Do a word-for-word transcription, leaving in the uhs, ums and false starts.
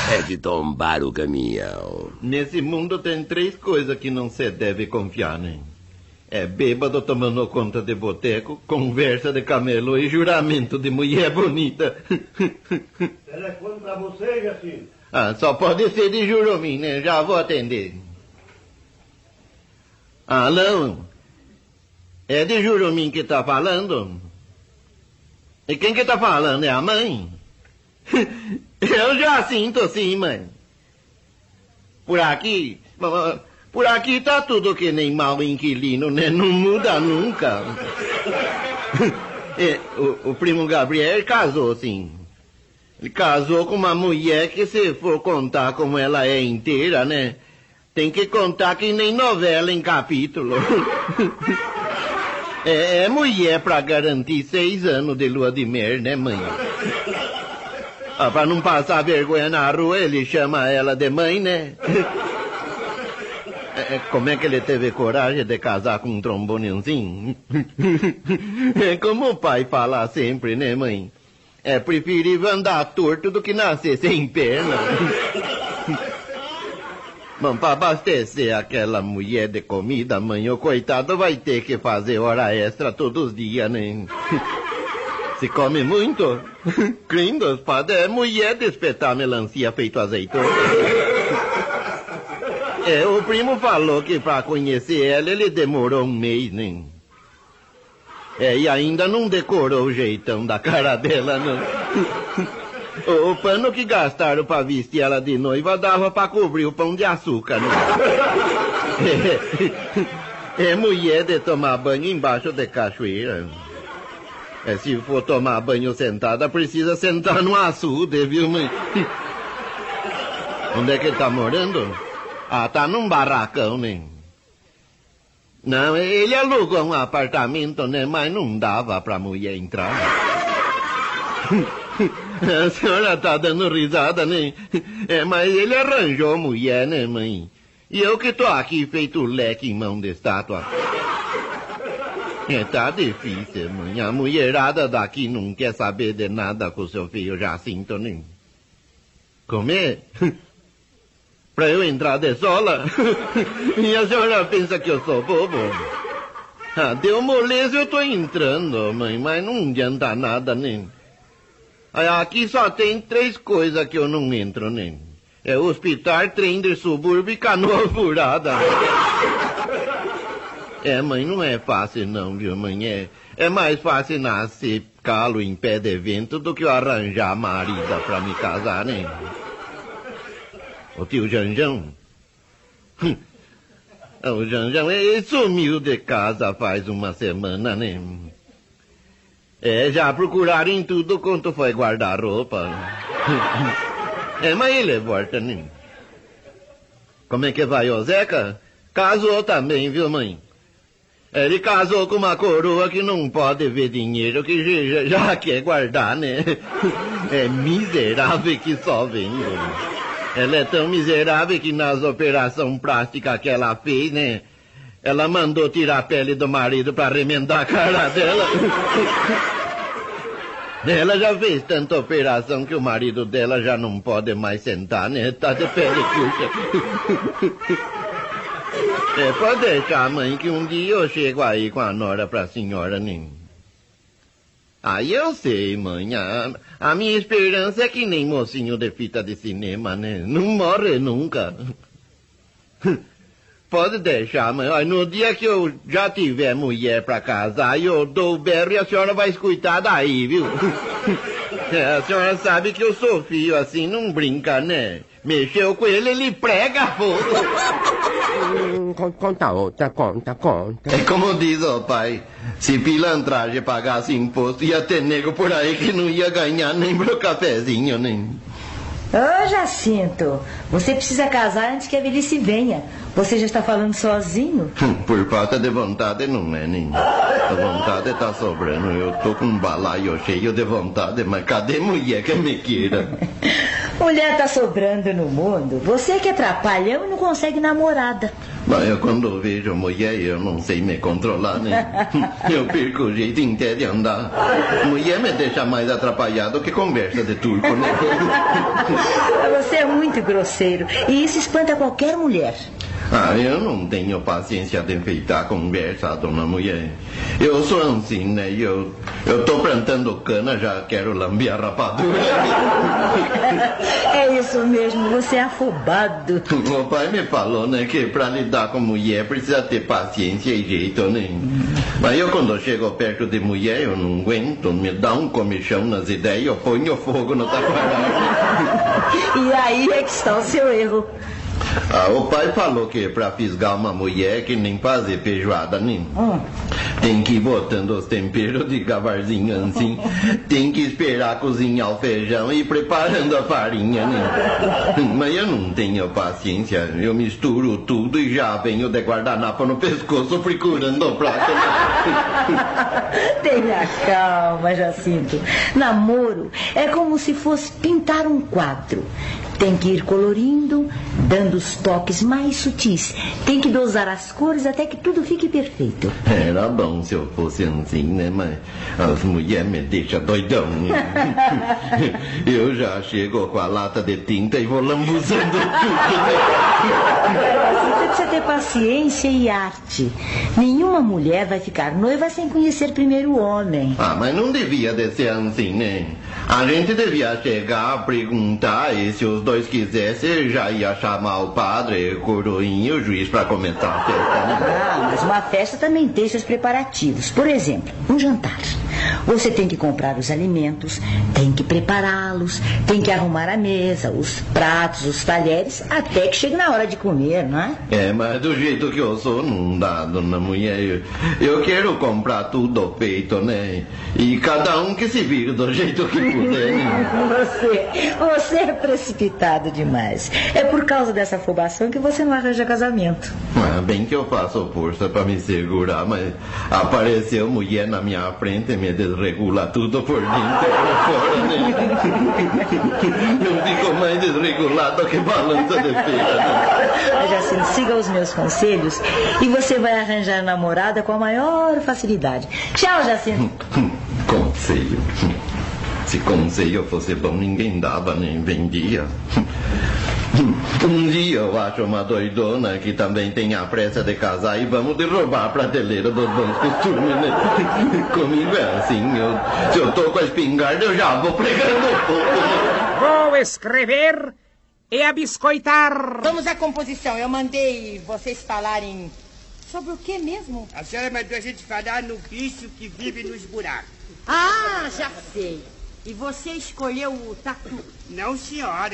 é de tombar o caminhão. Nesse mundo tem três coisas que não se deve confiar, né? É bêbado tomando conta de boteco, conversa de camelo e juramento de mulher bonita. Telefone pra você, Jacinto. Ah, só pode ser de Jurumim, né? Já vou atender. Alô? É de Jurumim que tá falando? E quem que tá falando? É a mãe? Eu já sinto sim, mãe. Por aqui... Por aqui tá tudo que nem mau inquilino, né? Não muda nunca. É, o, o primo Gabriel casou, sim. Ele casou com uma mulher que, se for contar como ela é inteira, né? Tem que contar que nem novela em capítulo. É, é mulher pra garantir seis anos de lua de mel, né, mãe? Ah, pra não passar vergonha na rua, ele chama ela de mãe, né? É, como é que ele teve coragem de casar com um trombonezinho? É como o pai fala sempre, né, mãe? É preferível andar torto do que nascer sem perna. Bom, para abastecer aquela mulher de comida, mãe, o coitado vai ter que fazer hora extra todos os dias, né? Se come muito? Gringos, padre, é mulher de espetar melancia feito azeitona. É, o primo falou que para conhecer ela ele demorou um mês, né? É, e ainda não decorou o jeitão da cara dela, não. O, o pano que gastaram para vestir ela de noiva dava para cobrir o pão de açúcar, né? É, é mulher de tomar banho embaixo de cachoeira. É, se for tomar banho sentada, precisa sentar no açude, viu, mãe? Onde é que ele tá morando? Ah, tá num barracão, né? Não, ele alugou um apartamento, né? Mas não dava pra mulher entrar. A senhora tá dando risada, né? É, mas ele arranjou mulher, né, mãe? E eu que tô aqui feito leque em mão de estátua. É, tá difícil, mãe. A mulherada daqui não quer saber de nada com o seu filho Jacinto, né? Como é? Pra eu entrar de sola? E a senhora pensa que eu sou bobo? Ah, deu moleza, eu tô entrando, mãe, mas não adianta nada, né? Aqui só tem três coisas que eu não entro, né? É hospital, trem de subúrbio e canoa furada. É, mãe, não é fácil não, viu, mãe? É, é mais fácil nascer calo em pé de vento do que eu arranjar marida pra me casar, né? O tio Janjão? O Janjão, ele sumiu de casa faz uma semana, né? É, já procuraram em tudo quanto foi guarda-roupa. É, mas ele volta, né? Como é que vai, o Zeca? Casou também, viu, mãe? Ele casou com uma coroa que não pode ver dinheiro, que já, já quer guardar, né? É miserável que só vendo. Ela é tão miserável que nas operações plásticas que ela fez, né? Ela mandou tirar a pele do marido pra remendar a cara dela. Ela já fez tanta operação que o marido dela já não pode mais sentar, né? Tá de pele curta. É, pode deixar, mãe, que um dia eu chego aí com a nora pra senhora, né? Aí eu sei, mãe. A, a minha esperança é que nem mocinho de fita de cinema, né? Não morre nunca. Pode deixar, mãe. Olha, no dia que eu já tiver mulher pra casar, eu dou o berro e a senhora vai escutar daí, viu? É, a senhora sabe que eu sou filho, assim, não brinca, né? Mexeu com ele, ele prega fogo. Conta outra, conta, conta. É como diz o pai, se pilantragem pagasse imposto, ia ter nego por aí que não ia ganhar nem pro cafezinho, nem... Ô, Jacinto, você precisa casar antes que a velhice venha. Você já está falando sozinho? Por falta de vontade não é, nem. A vontade tá sobrando. Eu tô com um balaio cheio de vontade, mas cadê mulher que me queira? Mulher tá sobrando no mundo. Você que é trapalhão e não consegue namorada. Mas eu quando vejo mulher, eu não sei me controlar, né? Eu perco o jeito inteiro de andar. Mulher me deixa mais atrapalhado que conversa de turco, né? Você é muito grosseiro e isso espanta qualquer mulher. Ah, eu não tenho paciência de enfeitar a conversa, dona mulher. Eu sou assim, né? Eu, eu tô plantando cana, já quero lamber a rapadura. É isso mesmo, você é afobado. O pai me falou, né, que pra lidar com mulher precisa ter paciência e jeito, né? Mas eu quando chego perto de mulher, eu não aguento, me dá um comichão nas ideias, eu ponho fogo no taparado. E aí é que está o seu erro. Ah, o pai falou que pra fisgar uma mulher que nem fazer feijoada, né? Hum. Tem que ir botando os temperos de gavarzinho assim. Tem que esperar cozinhar o feijão e ir preparando a farinha, né? Mas eu não tenho paciência. Eu misturo tudo e já venho de guardanapo no pescoço procurando o prato. Né? Tenha calma, Jacinto. Namoro é como se fosse pintar um quadro. Tem que ir colorindo, dando os toques mais sutis. Tem que dosar as cores até que tudo fique perfeito. Era bom se eu fosse assim, né? Mas as mulheres me deixam doidão, né? Eu já chego com a lata de tinta e vou lambuzando tudo, né? Você precisa ter paciência e arte. Nenhuma mulher vai ficar noiva sem conhecer primeiro o homem. Ah, mas não devia de ser assim, né? A gente devia chegar, perguntar e se os dois quisessem, já ia chamar o padre, o coroinha e o juiz para começar a festa, né? Ah, mas uma festa também tem seus preparativos. Por exemplo, um jantar. Você tem que comprar os alimentos, tem que prepará-los, tem que arrumar a mesa, os pratos, os talheres, até que chegue na hora de comer, não é? É, mas do jeito que eu sou, não dá, dona mulher. Eu, eu quero comprar tudo feito, né? E cada um que se vire do jeito que puder, né? Você, você é precipitado demais. É por causa dessa afobação que você não arranja casamento. Ah, bem que eu faço força para me segurar, mas apareceu mulher na minha frente e me desregula tudo por dentro e por fora, né? Eu fico mais desregulado que balança de feira, né? Jacinto, siga os meus conselhos e você vai arranjar namorada com a maior facilidade. Tchau, Jacinto. Conselho. Se conselho fosse bom, ninguém dava nem vendia. Um dia eu acho uma doidona que também tem a pressa de casar e vamos derrubar a prateleira dos bons costumes, né? Comigo é assim, eu, se eu tô com a espingarda eu já vou pregando fogo. Vou escrever e a biscoitar. Vamos à composição. Eu mandei vocês falarem sobre o que mesmo? A senhora mandou a gente falar no bicho que vive nos buracos. Ah, já sei. E você escolheu o tatu. Não, senhora.